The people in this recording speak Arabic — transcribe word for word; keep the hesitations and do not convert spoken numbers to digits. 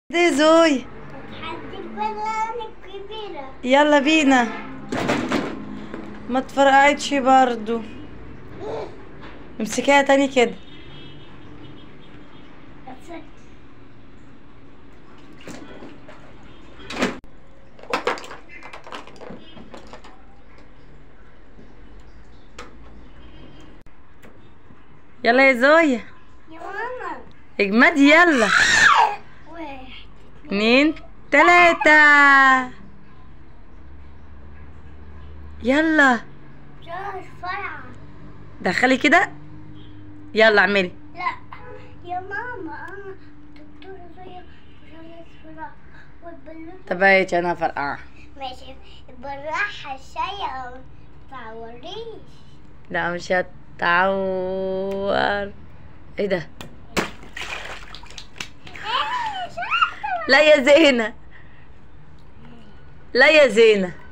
دي زوي، هديك بالونه كبيرة. يلا بينا. ما تفرقعتش برضو، امسكيها تاني كده. يلا يا زويا، يا ماما اجمدي يلا. واحد اتنين تلاتة، يلا شهر فرعة. دخلي كده، يلا اعملي. لا يا ماما انا دكتورة زي زي فرع والبلوت. طب ايه انا فرقعة. ماشي بالراحة شوية متعوريش. لا مش هتعور. ايه ده؟ لا يا زينة، لا يا زينة.